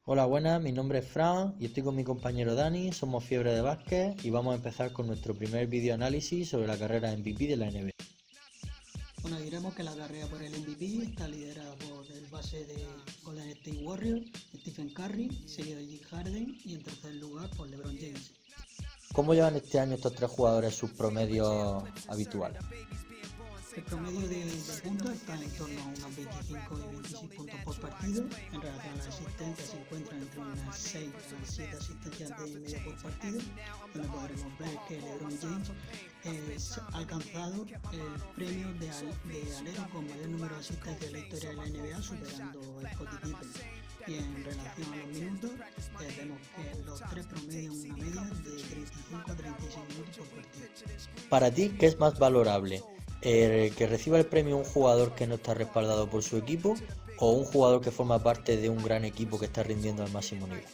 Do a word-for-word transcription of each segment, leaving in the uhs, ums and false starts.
Hola, buenas, mi nombre es Fran y estoy con mi compañero Dani, somos Fiebre de Básquet y vamos a empezar con nuestro primer video análisis sobre la carrera M V P de la N B A. Bueno, diremos que la carrera por el M V P está liderada por el base de Golden State Warriors, Stephen Curry, seguido de James Harden y en tercer lugar por LeBron James. ¿Cómo llevan este año estos tres jugadores sus promedios habituales? El promedio de, de puntos está en torno a unos veinticinco y veintiséis puntos por partido. En relación a la asistencia se encuentran entre unas seis y siete asistencias de media por partido, donde podremos ver que LeBron James eh, ha alcanzado el premio de, al, de alero con mayor número de asistencias de la historia de la N B A, superando a Scottie Pippen. Y en relación a los minutos, eh, vemos que los tres promedian una media de treinta y cinco a treinta y seis minutos por partido. Para ti, ¿qué es más valorable? ¿El que reciba el premio un jugador que no está respaldado por su equipo o un jugador que forma parte de un gran equipo que está rindiendo al máximo nivel?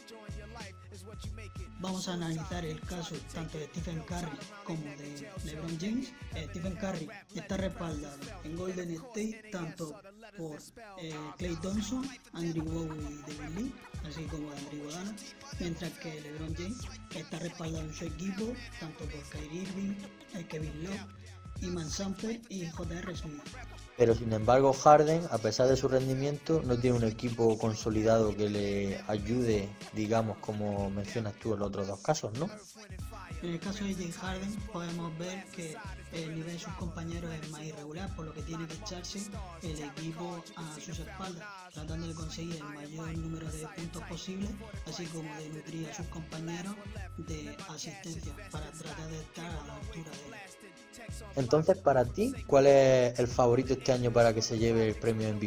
Vamos a analizar el caso tanto de Stephen Curry como de LeBron James. Eh, Stephen Curry está respaldado en Golden State tanto por eh, Klay Thompson, Andrew Bogut y David Lee, así como de Andrew Iguodala, mientras que LeBron James está respaldado en su equipo tanto por Kyrie Irving, eh, Kevin Love, Iman Shumpert y J R Smith. Pero sin embargo Harden, a pesar de su rendimiento, no tiene un equipo consolidado que le ayude, digamos, como mencionas tú en los otros dos casos, ¿no? En el caso de James Harden podemos ver que el nivel de sus compañeros es más irregular, por lo que tiene que echarse el equipo a sus espaldas, tratando de conseguir el mayor número de puntos posible, así como de nutrir a sus compañeros de asistencia para tratar de estar a la altura de él. Entonces, para ti, ¿cuál es el favorito este año para que se lleve el premio M V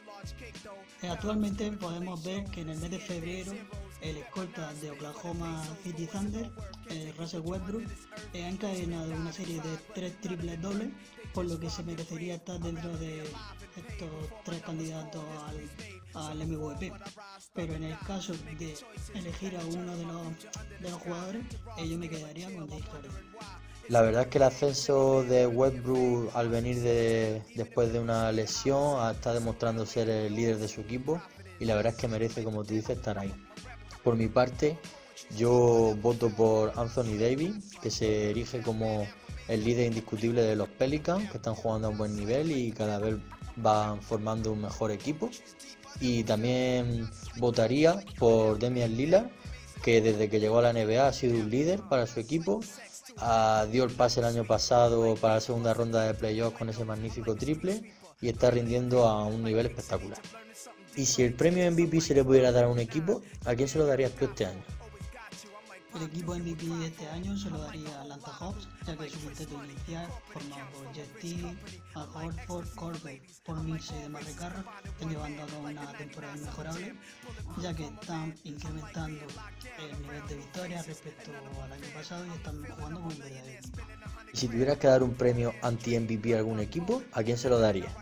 P? Actualmente podemos ver que en el mes de febrero el escolta de Oklahoma City Thunder, eh, Russell Westbrook, eh, ha encadenado una serie de tres triples dobles, por lo que se merecería estar dentro de estos tres candidatos al, al M V P. Pero en el caso de elegir a uno de los, de los jugadores, eh, yo me quedaría con James Harden. La verdad es que el ascenso de Westbrook al venir de, después de una lesión está demostrando ser el líder de su equipo y la verdad es que merece, como tú dices, estar ahí. Por mi parte, yo voto por Anthony Davis, que se erige como el líder indiscutible de los Pelicans, que están jugando a un buen nivel y cada vez van formando un mejor equipo. Y también votaría por Damian Lillard, que desde que llegó a la N B A ha sido un líder para su equipo. Uh, dio el pase el año pasado para la segunda ronda de playoffs con ese magnífico triple y está rindiendo a un nivel espectacular. Y si el premio M V P se le pudiera dar a un equipo, ¿a quién se lo darías tú este año? El equipo M V P de este año se lo daría a Atlanta Hawks, ya que su quinteto inicial, formado por Jeff Teague, Al Horford, Corbett, Paul Millsap y demás Carroll, están llevando a cabo una temporada inmejorable, ya que están incrementando el nivel de victorias respecto al año pasado y están jugando con un verdadero equipo. Y si tuvieras que dar un premio anti-M V P a algún equipo, ¿a quién se lo darías?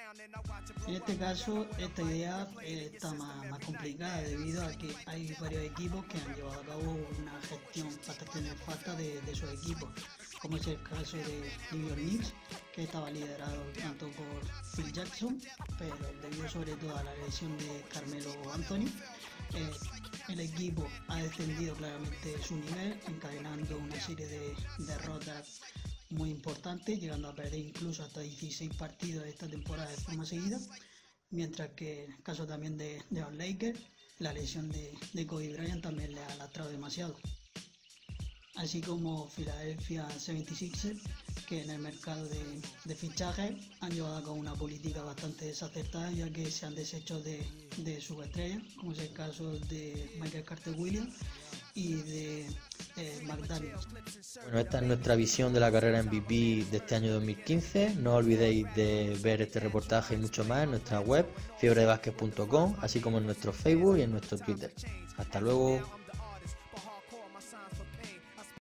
En este caso, esta idea eh, está más, más complicada debido a que hay varios equipos que han llevado a cabo una gestión bastante nefasta de, de sus equipos, como es el caso de New York Knicks, que estaba liderado tanto por Phil Jackson, pero debido sobre todo a la lesión de Carmelo Anthony, eh, el equipo ha descendido claramente su nivel, encadenando una serie de derrotas muy importante, llegando a perder incluso hasta dieciséis partidos de esta temporada de forma seguida, mientras que en el caso también de, de los Lakers, la lesión de, de Kobe Bryant también le ha lastrado demasiado. Así como Philadelphia setenta y seis ers, que en el mercado de, de fichajes han llevado a cabo una política bastante desacertada, ya que se han deshecho de, de sus estrellas, como es el caso de Michael Carter Williams y de eh, McDaniels. Bueno, esta es nuestra visión de la carrera M V P de este año dos mil quince. No olvidéis de ver este reportaje y mucho más en nuestra web fiebre de básquet punto com, así como en nuestro Facebook y en nuestro Twitter. Hasta luego.